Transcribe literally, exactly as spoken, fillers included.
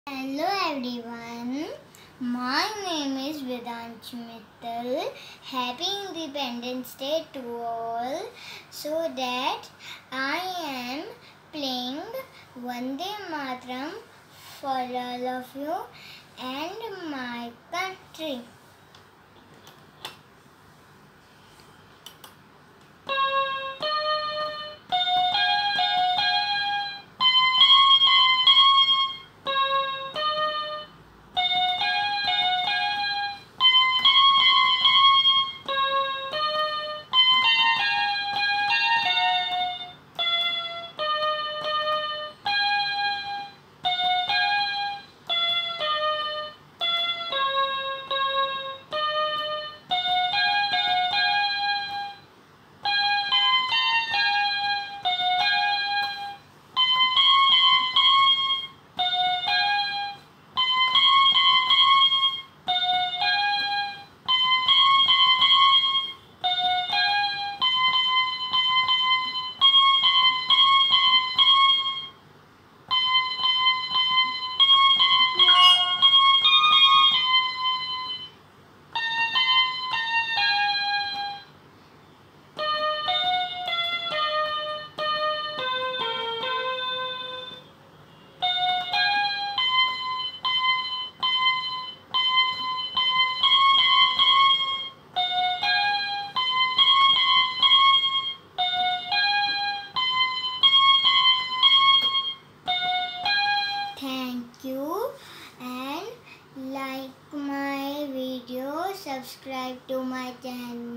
Hello everyone, my name is Vedansh Mittal. Happy Independence Day to all. So that I am playing Vande Mataram for all of you and my country. Thank you and like my video, subscribe to my channel.